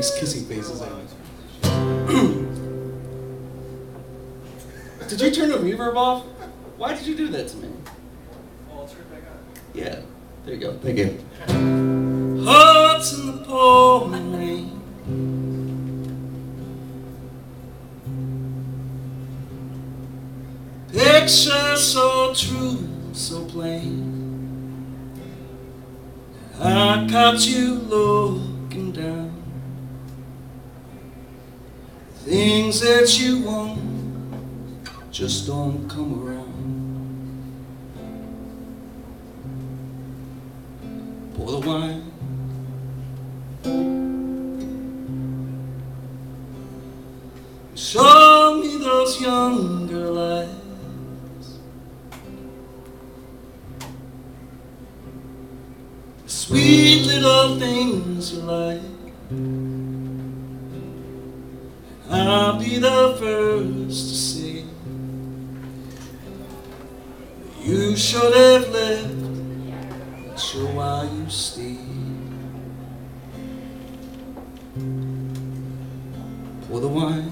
these kissing faces at me. Did you turn the reverb off? Why did you do that to me? Oh, I'll turn it back on. Yeah, there you go. Thank you. Hearts in the pouring rain. Picture so true, so plain. I caught you looking down. Things that you want just don't come around. Pour the wine. Show me those younger lights. The sweet little things you like. I'll be the first to say you should have left. Not sure why you stayed. Pour the wine.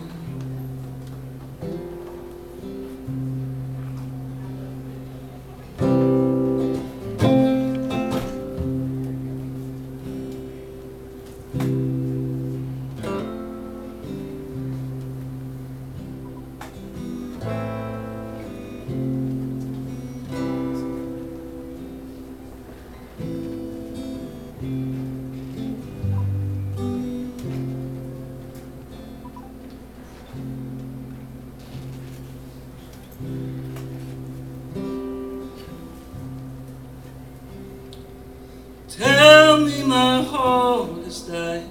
Tell me my heart has died.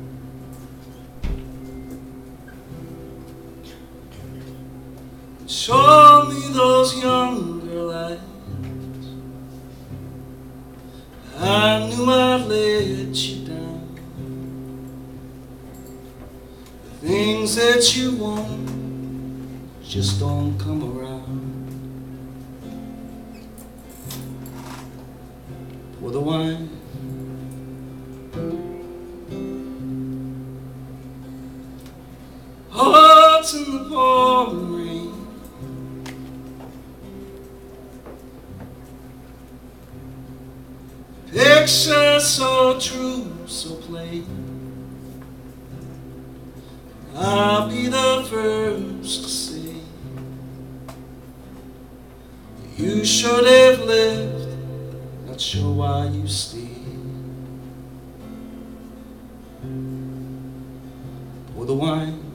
Show me those younger lights. I knew I'd let you down. The things that you want just don't come around. Pour the wine. Hearts in the pouring rain. Picture so true, so plain. I'll be the first to say you should have left. Not sure why you stayed. Pour the wine.